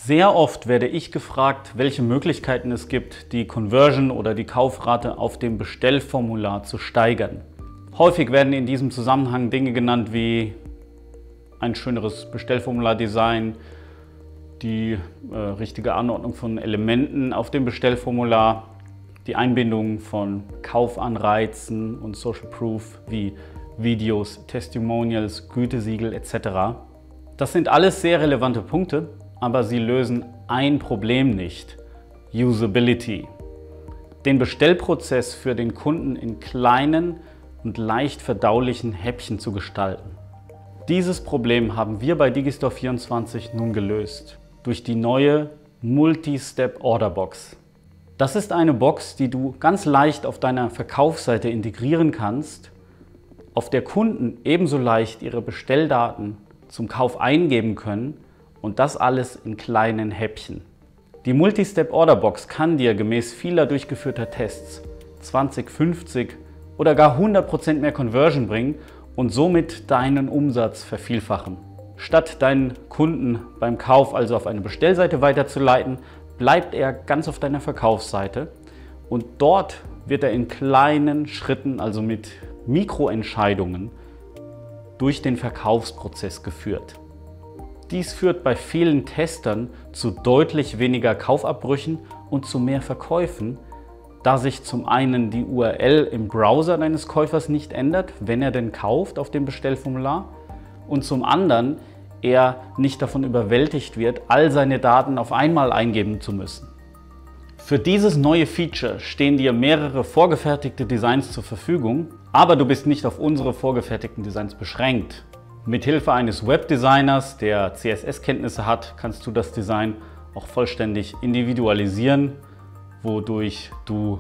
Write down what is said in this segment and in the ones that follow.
Sehr oft werde ich gefragt, welche Möglichkeiten es gibt, die Conversion oder die Kaufrate auf dem Bestellformular zu steigern. Häufig werden in diesem Zusammenhang Dinge genannt wie ein schöneres Bestellformulardesign, die richtige Anordnung von Elementen auf dem Bestellformular, die Einbindung von Kaufanreizen und Social Proof wie Videos, Testimonials, Gütesiegel etc. Das sind alles sehr relevante Punkte, aber sie lösen ein Problem nicht: Usability. Den Bestellprozess für den Kunden in kleinen und leicht verdaulichen Häppchen zu gestalten. Dieses Problem haben wir bei Digistore24 nun gelöst durch die neue Multi-Step Order Box. Das ist eine Box, die du ganz leicht auf deiner Verkaufsseite integrieren kannst, auf der Kunden ebenso leicht ihre Bestelldaten zum Kauf eingeben können und das alles in kleinen Häppchen. Die Multi-Step Order Box kann dir gemäß vieler durchgeführter Tests 20, 50 oder gar 100% mehr Conversion bringen und somit deinen Umsatz vervielfachen. Statt deinen Kunden beim Kauf also auf eine Bestellseite weiterzuleiten, bleibt er ganz auf deiner Verkaufsseite und dort wird er in kleinen Schritten, also mit Mikroentscheidungen, durch den Verkaufsprozess geführt. Dies führt bei vielen Testern zu deutlich weniger Kaufabbrüchen und zu mehr Verkäufen, da sich zum einen die URL im Browser deines Käufers nicht ändert, wenn er denn kauft auf dem Bestellformular, und zum anderen er nicht davon überwältigt wird, all seine Daten auf einmal eingeben zu müssen. Für dieses neue Feature stehen dir mehrere vorgefertigte Designs zur Verfügung, aber du bist nicht auf unsere vorgefertigten Designs beschränkt. Mithilfe eines Webdesigners, der CSS-Kenntnisse hat, kannst du das Design auch vollständig individualisieren, wodurch du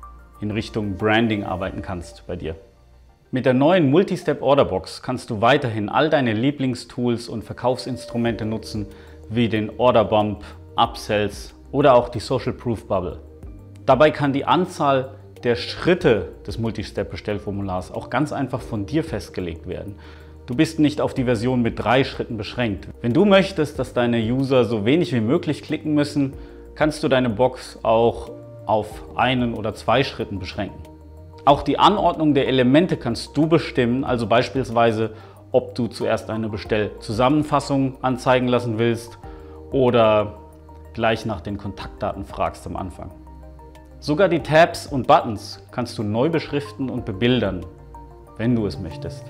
in Richtung Branding arbeiten kannst bei dir. Mit der neuen Multi-Step Order Box kannst du weiterhin all deine Lieblingstools und Verkaufsinstrumente nutzen, wie den Order Bump, Upsells oder auch die Social Proof Bubble. Dabei kann die Anzahl der Schritte des Multi-Step-Bestellformulars auch ganz einfach von dir festgelegt werden. Du bist nicht auf die Version mit 3 Schritten beschränkt. Wenn du möchtest, dass deine User so wenig wie möglich klicken müssen, kannst du deine Box auch auf 1 oder 2 Schritten beschränken. Auch die Anordnung der Elemente kannst du bestimmen, also beispielsweise, ob du zuerst eine Bestellzusammenfassung anzeigen lassen willst oder gleich nach den Kontaktdaten fragst am Anfang. Sogar die Tabs und Buttons kannst du neu beschriften und bebildern, wenn du es möchtest.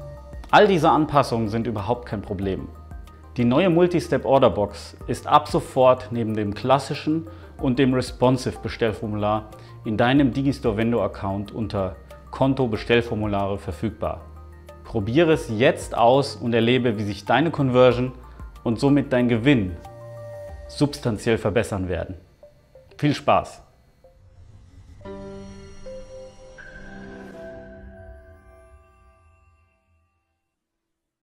All diese Anpassungen sind überhaupt kein Problem. Die neue Multi-Step Order Box ist ab sofort neben dem klassischen und dem Responsive Bestellformular in deinem Digistore Vendor Account unter Konto Bestellformulare verfügbar. Probiere es jetzt aus und erlebe, wie sich deine Conversion und somit dein Gewinn substanziell verbessern werden. Viel Spaß!